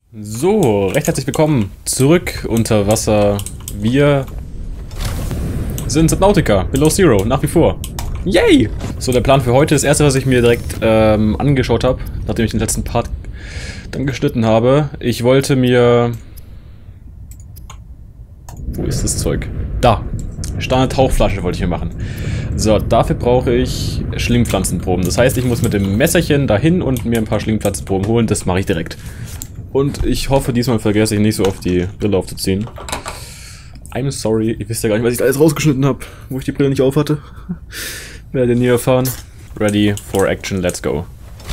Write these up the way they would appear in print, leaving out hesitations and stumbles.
So, recht herzlich willkommen zurück unter Wasser. Wir sind Subnautica, Below Zero, nach wie vor. Yay! So, der Plan für heute, das erste, was ich mir direkt angeschaut habe, nachdem ich den letzten Part dann geschnitten habe. Ich wollte mir... Wo ist das Zeug? Da! Standard-Tauchflasche wollte ich mir machen. So, dafür brauche ich Schlingpflanzenproben. Das heißt, ich muss mit dem Messerchen dahin und mir ein paar Schlingpflanzenproben holen. Das mache ich direkt. Und ich hoffe, diesmal vergesse ich nicht so oft die Brille aufzuziehen. I'm sorry, ihr wisst ja gar nicht, was ich da alles rausgeschnitten habe, wo ich die Brille nicht auf hatte. Werdet ihr nie erfahren. Ready for action, let's go.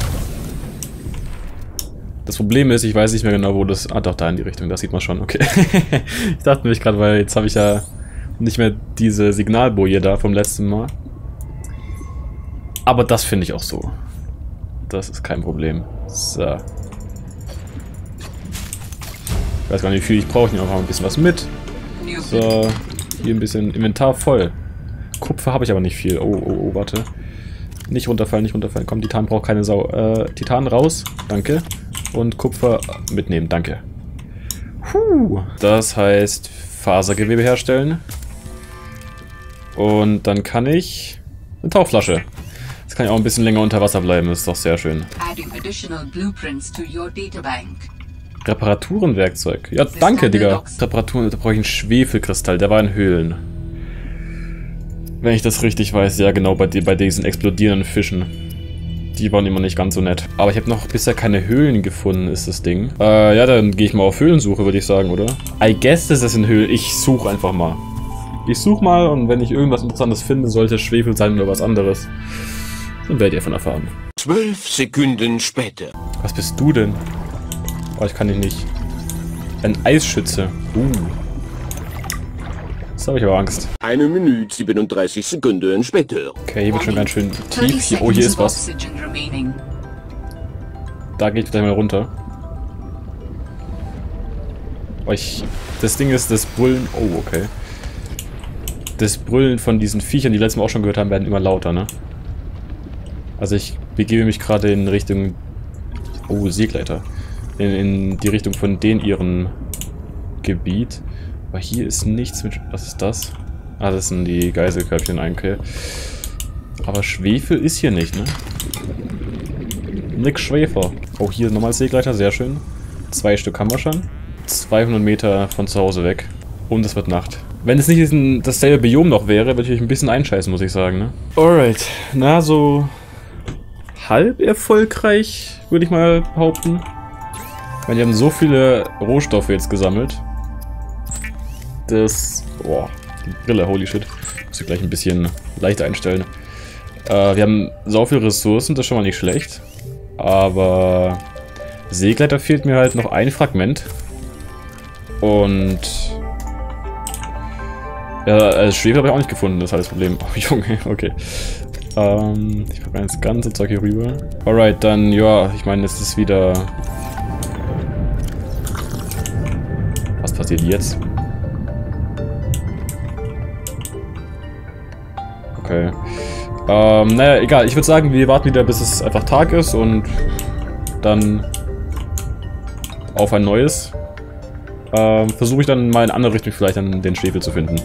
Das Problem ist, ich weiß nicht mehr genau, wo das... Ah, doch, da in die Richtung, das sieht man schon, okay. Ich dachte nämlich gerade, weil jetzt habe ich ja nicht mehr diese Signalboje da vom letzten Mal. Aber das finde ich auch so. Das ist kein Problem. So. Ich weiß gar nicht, wie viel ich brauche. Ich nehme einfach ein bisschen was mit. So, hier ein bisschen Inventar voll. Kupfer habe ich aber nicht viel. Oh, warte. Nicht runterfallen, nicht runterfallen. Komm, Titan braucht keine Sau. Titan raus. Danke. Und Kupfer mitnehmen. Danke. Das heißt, Fasergewebe herstellen. Und dann kann ich eine Tauchflasche. Jetzt kann ich auch ein bisschen länger unter Wasser bleiben. Das ist doch sehr schön. Reparaturenwerkzeug. Ja, danke, Digga. Reparaturen, da brauche ich einen Schwefelkristall. Der war in Höhlen. Wenn ich das richtig weiß. Ja, genau, bei diesen explodierenden Fischen. Die waren immer nicht ganz so nett. Aber ich habe noch bisher keine Höhlen gefunden, ist das Ding. Ja, dann gehe ich mal auf Höhlensuche, würde ich sagen, oder? I guess das ist in Höhlen. Ich suche einfach mal. Ich suche mal und wenn ich irgendwas Interessantes finde, sollte es Schwefel sein oder was anderes. Dann werdet ihr davon erfahren. 12 Sekunden später. Was bist du denn? Oh, ich kann dich nicht. Ein Eisschütze. Jetzt habe ich aber Angst. 1 Minute 37 Sekunden später. Okay, hier wird schon ganz schön tief. Hier, oh, hier ist was. Da gehe ich gleich mal runter. Oh, das Ding ist, das Brüllen... Oh, okay. Das Brüllen von diesen Viechern, die letztes Mal auch schon gehört haben, werden immer lauter, ne? Also ich begebe mich gerade in Richtung... Oh, Seegleiter. In die Richtung von ihrem Gebiet. Aber hier ist nichts mit... Was ist das? Ah, das sind die Geiselkörbchen, okay. Aber Schwefel ist hier nicht, ne? Nix Schwefel. Oh, hier nochmal Seegleiter, sehr schön. 2 Stück haben wir schon. 200 Meter von zu Hause weg. Und es wird Nacht. Wenn es nicht dasselbe Biom noch wäre, würde ich ein bisschen einscheißen, muss ich sagen, ne? Alright. Na, so... halb erfolgreich, würde ich mal behaupten. Ich meine, wir haben so viele Rohstoffe jetzt gesammelt. Das... Boah, die Brille, holy shit. Muss ich gleich ein bisschen leichter einstellen. Wir haben so viele Ressourcen, das ist schon mal nicht schlecht. Aber... Seegleiter fehlt mir halt noch ein Fragment. Und... Ja, Schwefel habe ich auch nicht gefunden, das ist halt das Problem. Oh, Junge, okay. Ich packe das ganze Zeug hier rüber. Alright, dann, ja, ich meine, es ist wieder... Was passiert jetzt? Okay. Naja, egal. Ich würde sagen, wir warten wieder, bis es einfach Tag ist und dann auf ein neues. Versuche ich dann mal in andere Richtung vielleicht dann den Schwefel zu finden.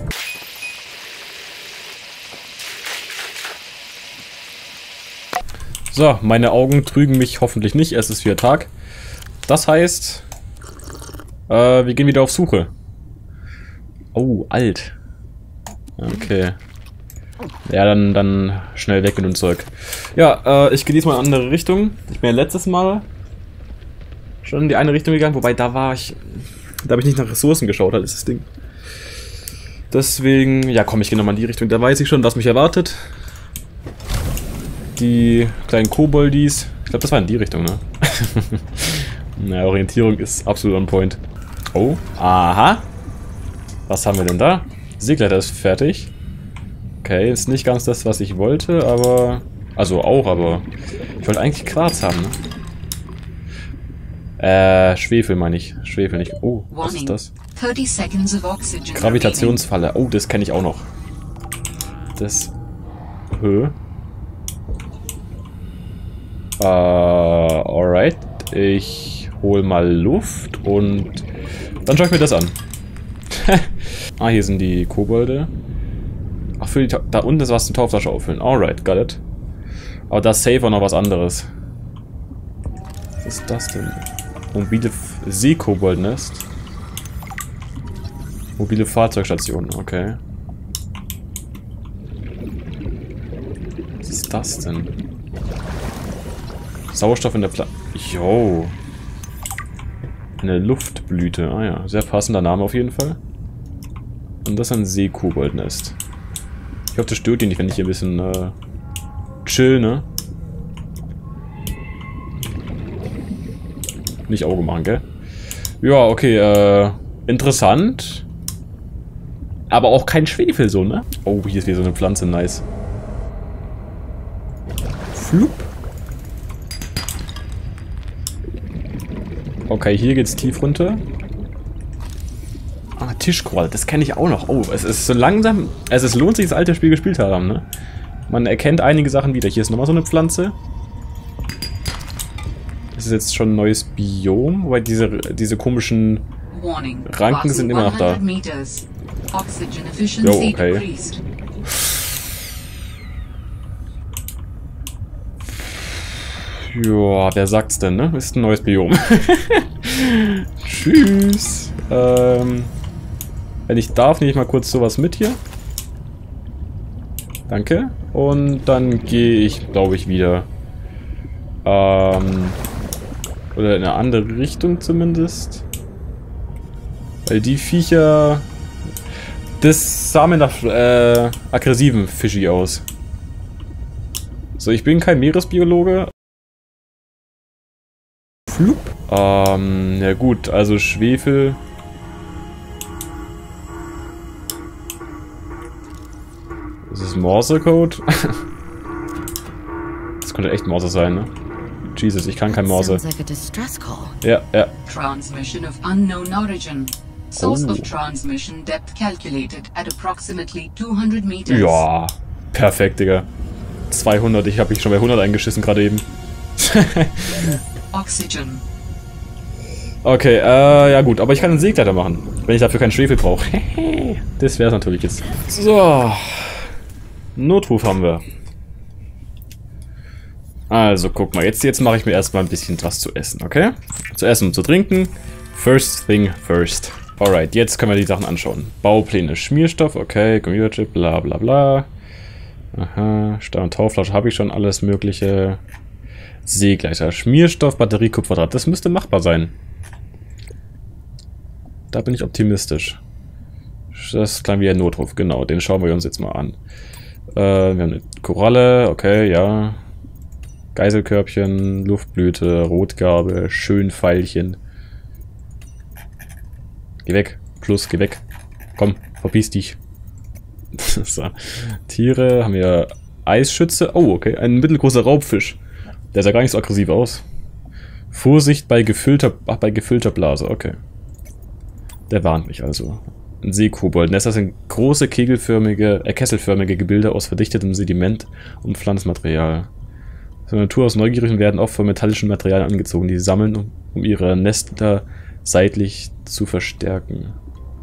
So, meine Augen trügen mich hoffentlich nicht. Es ist wieder Tag. Das heißt, wir gehen wieder auf Suche. Oh, alt. Okay. Ja, dann schnell weg mit dem Zeug. Ja, ich gehe diesmal in eine andere Richtung. Ich bin ja letztes Mal schon in die eine Richtung gegangen, wobei da habe ich nicht nach Ressourcen geschaut, halt ist das Ding. Deswegen, ja komm, ich gehe nochmal in die Richtung. Da weiß ich schon, was mich erwartet. Die kleinen Koboldis. Ich glaube, das war in die Richtung, ne? Naja, Orientierung ist absolut on point. Oh, aha. Was haben wir denn da? Seegleiter ist fertig. Okay, ist nicht ganz das, was ich wollte, aber... Also auch, aber... Ich wollte eigentlich Quarz haben, ne? Schwefel meine ich. Schwefel nicht. Oh, was ist das? Gravitationsfalle. Oh, das kenne ich auch noch. Das... Alright. Ich hol mal Luft und dann schaue ich mir das an. Ah, hier sind die Kobolde. Ach, für die da unten ist was zum Tauftasche auffüllen. Alright, got it. Aber da ist safe auch noch was anderes. Was ist das denn? Mobile Seekoboldnest. Mobile Fahrzeugstation, okay. Was ist das denn? Sauerstoff in der Pflanze. Jo. Eine Luftblüte. Ah ja, sehr passender Name auf jeden Fall. Und das ist ein Seekoboldnest. Ich hoffe, das stört ihn nicht, wenn ich hier ein bisschen chill, ne? Nicht Auge machen, gell? Ja, okay, interessant. Aber auch kein Schwefel so, ne? Oh, hier ist wieder so eine Pflanze, nice. Flup. Okay, hier geht's tief runter. Ah, Tischkoralle, das kenne ich auch noch. Oh, es ist so langsam... Es lohnt sich, das alte Spiel gespielt zu haben, ne? Man erkennt einige Sachen wieder. Hier ist nochmal so eine Pflanze. Das ist jetzt schon ein neues Biom, wobei diese komischen Ranken sind immer noch da. Jo, okay. Joa, wer sagt's denn, ne? Ist ein neues Biom. Tschüss. Wenn ich darf, nehme ich mal kurz sowas mit hier. Danke. Und dann gehe ich, glaube ich, wieder. Oder in eine andere Richtung zumindest. Weil die Viecher... Das sah mir nach aggressiven Fischi aus. So, ich bin kein Meeresbiologe. Flup. Ja gut, also Schwefel. Das ist Morse-Code. Das könnte echt Morse sein, ne? Jesus, ich kann kein Morse. Ja, ja. Transmission of unknown origin. Source of transmission depth calculated at approximately 200 meters. Ja, perfekt, Digga. 200, ich habe mich schon bei 100 eingeschissen gerade eben. Oxygen. Okay, ja gut, aber ich kann einen Seegleiter machen, wenn ich dafür keinen Schwefel brauche. Das wäre es natürlich jetzt. So. Notruf haben wir. Also, guck mal, jetzt mache ich mir erstmal ein bisschen was zu essen, okay? Zu essen und zu trinken. First thing first. Alright, jetzt können wir die Sachen anschauen. Baupläne, Schmierstoff, okay, Computerchip, bla bla bla. Aha, Stahl- und Tauflasche habe ich schon, alles mögliche. Seegleiter, Schmierstoff, Batterie, Kupferdraht, das müsste machbar sein. Da bin ich optimistisch. Das klang wie ein Notruf, genau, den schauen wir uns jetzt mal an. Wir haben eine Koralle, okay, ja. Geiselkörbchen, Luftblüte, Rotgarbe, schön Pfeilchen. Geh weg, Plus, geh weg. Komm, verpiss dich. So. Tiere, haben wir Eisschütze. Oh, okay, ein mittelgroßer Raubfisch. Der sah gar nicht so aggressiv aus. Vorsicht bei gefüllter Blase, okay. Der warnt mich also. Ein Seekobold. Das sind große kesselförmige Gebilde aus verdichtetem Sediment und Pflanzmaterial. Von der Natur aus neugierig und werden oft von metallischen Materialien angezogen, die sie sammeln, um ihre Nester seitlich zu verstärken.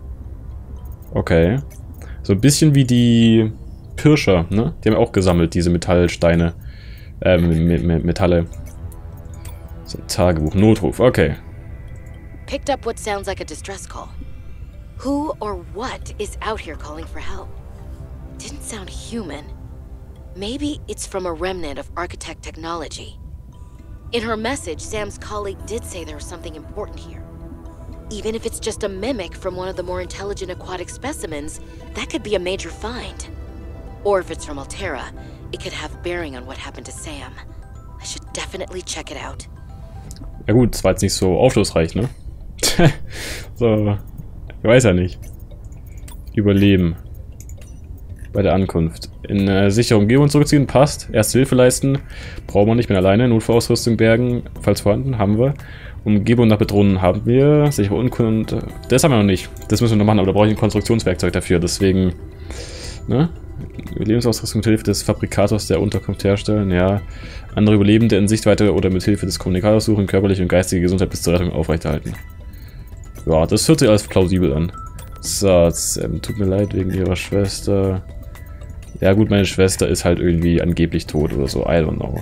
Okay. So ein bisschen wie die Pirscher, ne? Die haben auch gesammelt, diese Metallsteine. Metalle. So, Tagebuch, Notruf, okay. Picked up what sounds like a distress call. Who or what is out here calling for help? Didn't sound human. Maybe it's from a remnant of architect technology. In her message, Sam's colleague did say there was something important here. Even if it's just a mimic from one of the more intelligent aquatic specimens, that could be a major find. Or if it's from Altera, it could have bearing on what happened to Sam. I should definitely check it out. Ja gut, das war jetzt nicht so aufschlussreich, ne? So, ich weiß ja nicht. Überleben. Bei der Ankunft. In sichere Umgebung zurückziehen, passt. Erste Hilfe leisten, brauchen wir nicht, bin alleine. Notfallausrüstung bergen, falls vorhanden, haben wir. Umgebung nach Bedrohungen haben wir. Sichere Unkunde, das haben wir noch nicht. Das müssen wir noch machen, aber da brauche ich ein Konstruktionswerkzeug dafür, deswegen, ne? Überlebensausrüstung mit Hilfe des Fabrikators der Unterkunft herstellen, ja. Andere Überlebende in Sichtweite oder mit Hilfe des Kommunikators suchen, körperliche und geistige Gesundheit bis zur Rettung aufrechterhalten. Ja, das hört sich alles plausibel an. So, tut mir leid wegen ihrer Schwester. Ja gut, meine Schwester ist halt irgendwie angeblich tot oder so, I don't know.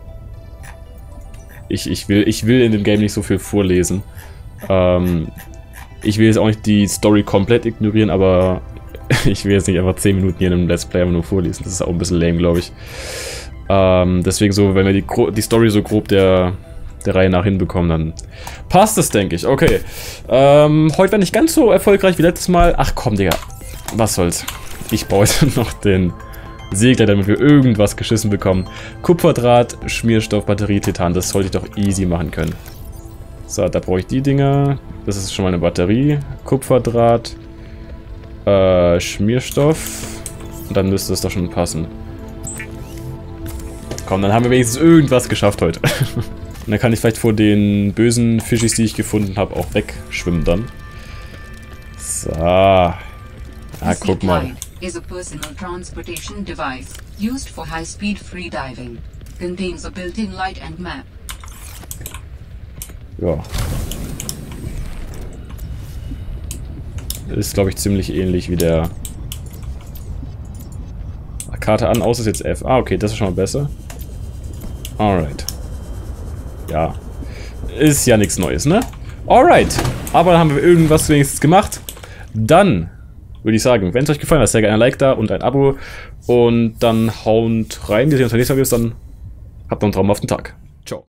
Ich will in dem Game nicht so viel vorlesen. Ich will jetzt auch nicht die Story komplett ignorieren, aber ich will jetzt nicht einfach 10 Minuten hier in einem Let's Play nur vorlesen. Das ist auch ein bisschen lame, glaube ich. Deswegen so, wenn wir die Story so grob der Reihe nach hinbekommen, dann passt es, denke ich. Okay. Heute war nicht ganz so erfolgreich wie letztes Mal. Ach komm, Digga. Was soll's. Ich baue jetzt noch den Segler, damit wir irgendwas geschissen bekommen. Kupferdraht, Schmierstoff, Batterie, Titan. Das sollte ich doch easy machen können. So, da brauche ich die Dinger. Das ist schon mal eine Batterie. Kupferdraht. Schmierstoff. Und dann müsste es doch schon passen. Komm, dann haben wir wenigstens irgendwas geschafft heute. Und dann kann ich vielleicht vor den bösen Fischis, die ich gefunden habe, auch wegschwimmen dann. So. Ah, guck mal. Is a personal transportation device used for high-speed freediving. Contains a built-in light and map. Ja. Ist, glaube ich, ziemlich ähnlich wie der... Karte an, aus ist jetzt F. Ah, okay, das ist schon mal besser. Alright. Ja. Ist ja nichts Neues, ne? Alright. Aber dann haben wir irgendwas wenigstens gemacht. Dann würde ich sagen, wenn es euch gefallen hat, sehr gerne ein Like da und ein Abo. Und dann haut rein. Wir sehen uns beim nächsten Mal. Dann habt noch einen traumhaften Tag.